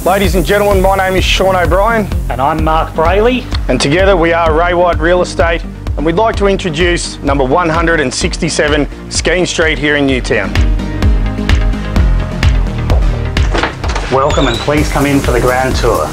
Ladies and gentlemen, my name is Sean O'Brien. And I'm Mark Braley. And together we are Ray White Real Estate, and we'd like to introduce number 167 Skene Street here in Newtown. Welcome, and please come in for the grand tour.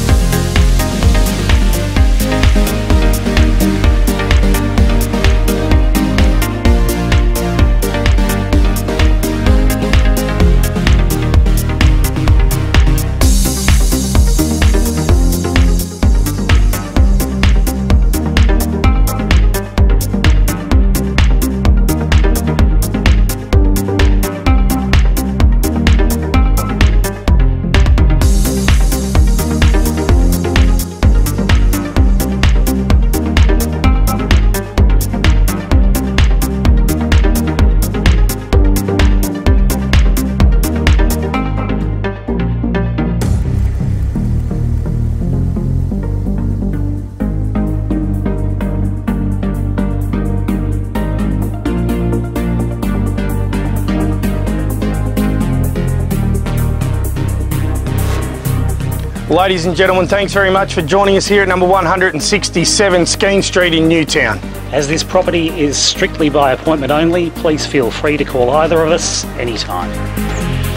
Ladies and gentlemen, thanks very much for joining us here at number 167 Skene Street in Newtown. As this property is strictly by appointment only, please feel free to call either of us anytime.